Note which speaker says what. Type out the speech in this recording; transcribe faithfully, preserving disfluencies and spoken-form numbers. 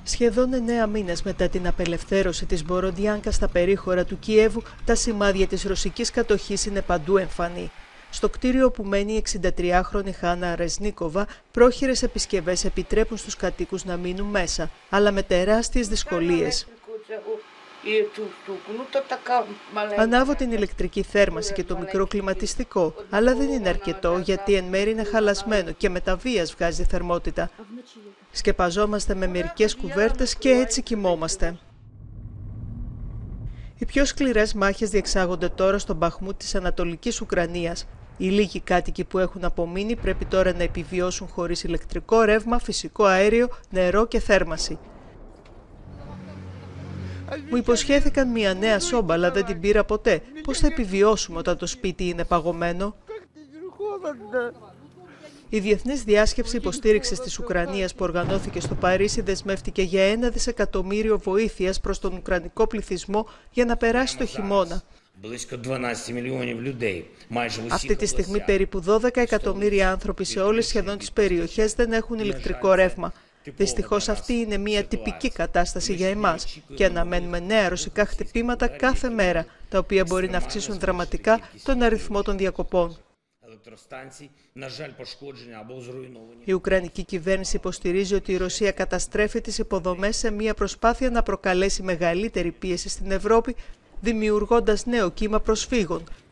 Speaker 1: Σχεδόν εννέα μήνες μετά την απελευθέρωση της Μποροντιάνκα στα περίχωρα του Κιέβου, τα σημάδια της ρωσικής κατοχής είναι παντού εμφανή. Στο κτίριο που μένει η εξηντατριάχρονη Χάνα Ρεζνίκοβα, πρόχειρες επισκευές επιτρέπουν στους κατοίκους να μείνουν μέσα, αλλά με τεράστιες δυσκολίες. Ανάβω την ηλεκτρική θέρμανση και το μικρό κλιματιστικό, αλλά δεν είναι αρκετό γιατί εν μέρει είναι χαλασμένο και με τα βίας βγάζει θερμότητα. Σκεπαζόμαστε με μερικές κουβέρτες και έτσι κοιμόμαστε. Οι πιο σκληρές μάχες διεξάγονται τώρα στον Μπαχμούτ της Ανατολικής Ουκρανίας. Οι λίγοι κάτοικοι που έχουν απομείνει πρέπει τώρα να επιβιώσουν χωρίς ηλεκτρικό ρεύμα, φυσικό αέριο, νερό και θέρμανση. Μου υποσχέθηκαν μια νέα σόμπα, αλλά δεν την πήρα ποτέ. Πώς θα επιβιώσουμε όταν το σπίτι είναι παγωμένο? Η Διεθνής Διάσκεψη Υποστήριξης της Ουκρανίας που οργανώθηκε στο Παρίσι δεσμεύτηκε για ένα δισεκατομμύριο βοήθειας προς τον ουκρανικό πληθυσμό για να περάσει το χειμώνα. Αυτή τη στιγμή περίπου δώδεκα εκατομμύρια άνθρωποι σε όλες σχεδόν τις περιοχές δεν έχουν ηλεκτρικό ρεύμα. Δυστυχώς αυτή είναι μια τυπική κατάσταση για εμάς και αναμένουμε νέα ρωσικά χτυπήματα κάθε μέρα, τα οποία μπορεί να αυξήσουν δραματικά τον αριθμό των διακοπών. Η Ουκρανική κυβέρνηση υποστηρίζει ότι η Ρωσία καταστρέφει τις υποδομές σε μια προσπάθεια να προκαλέσει μεγαλύτερη πίεση στην Ευρώπη, δημιουργώντας νέο κύμα προσφύγων,